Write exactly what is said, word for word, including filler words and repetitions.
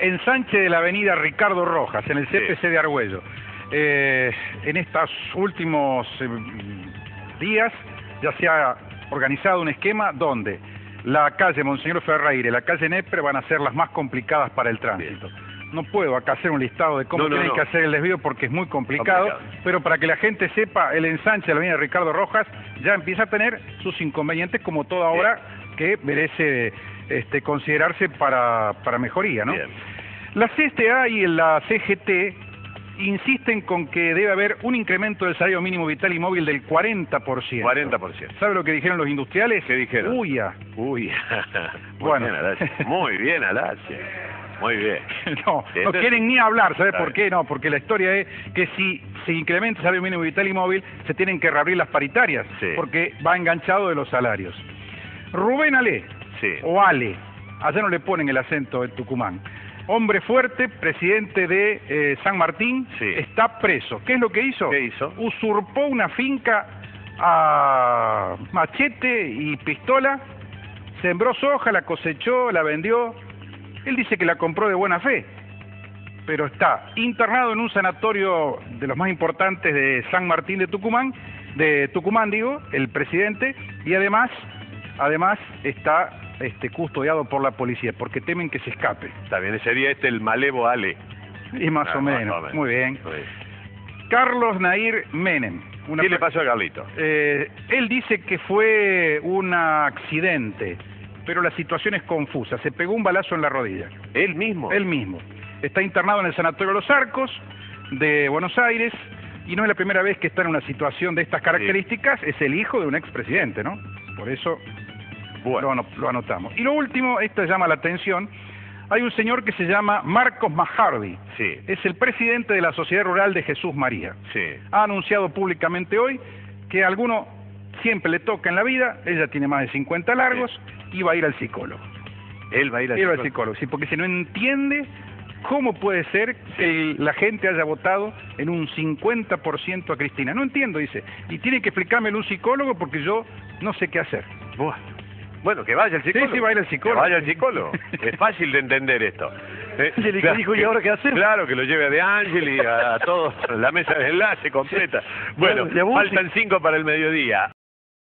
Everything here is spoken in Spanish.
ensanche de la avenida Ricardo Rojas, en el C P C Sí. de Argüello. Eh, en estos últimos eh, días ya se ha organizado un esquema donde la calle Monseñor Ferreira y la calle Nepre van a ser las más complicadas para el tránsito. Bien. No puedo acá hacer un listado de cómo no, no, tienen no. que hacer el desvío porque es muy complicado, complicado, pero para que la gente sepa, el ensanche de la avenida Ricardo Rojas ya empieza a tener sus inconvenientes como toda obra que merece este, considerarse para, para mejoría, ¿no? Bien. La C S T A y la C G T insisten con que debe haber un incremento del salario mínimo vital y móvil del cuarenta por ciento. cuarenta por ciento. ¿Sabe lo que dijeron los industriales? ¿Qué dijeron? Uya. Uy. Muy bueno. bien, Alacia. Muy bien, Alacia. Muy bien. No, Entonces, no quieren ni hablar, ¿sabes por bien. qué? No, porque la historia es que si se incrementa el salario mínimo vital y móvil, se tienen que reabrir las paritarias, sí. porque va enganchado de los salarios. Rubén Ale, sí. o Ale, allá no le ponen el acento en Tucumán. Hombre fuerte, presidente de eh, San Martín, sí. está preso. ¿Qué es lo que hizo? ¿Qué hizo? Usurpó una finca a machete y pistola, sembró soja, la cosechó, la vendió. Él dice que la compró de buena fe, pero está internado en un sanatorio de los más importantes de San Martín de Tucumán, de Tucumán digo, el presidente, y además, además está este, custodiado por la policía, porque temen que se escape. También sería este el malevo Ale. Y más, ah, o, menos. más o menos, muy bien. Muy bien. Carlos Nair Menem. Una ¿Qué le pasó a Carlito? Eh, él dice que fue un accidente, pero la situación es confusa. Se pegó un balazo en la rodilla. ¿Él mismo? Él mismo. Está internado en el Sanatorio Los Arcos de Buenos Aires y no es la primera vez que está en una situación de estas características. Sí. Es el hijo de un expresidente, ¿no? Por eso bueno. lo, lo anotamos. Y lo último, esto llama la atención, hay un señor que se llama Marcos Majardi. Sí. Es el presidente de la Sociedad Rural de Jesús María. Sí. Ha anunciado públicamente hoy que a alguno siempre le toca en la vida, ella tiene más de cincuenta largos, sí. y va a ir al psicólogo. Él va a ir al Él psicólogo. Va al psicólogo, sí, porque si no entiende cómo puede ser que la gente haya votado en un cincuenta por ciento a Cristina. No entiendo, dice. Y tiene que explicármelo un psicólogo porque yo no sé qué hacer. Buah. Bueno, que vaya al psicólogo. Sí, sí, va a ir al psicólogo. Que vaya al psicólogo. Es fácil de entender esto. Eh, y le dijo, ¿y ahora qué hacer? Claro, que lo lleve a De Ángel y a, a todos, la mesa de enlace completa. Bueno, faltan cinco para el mediodía.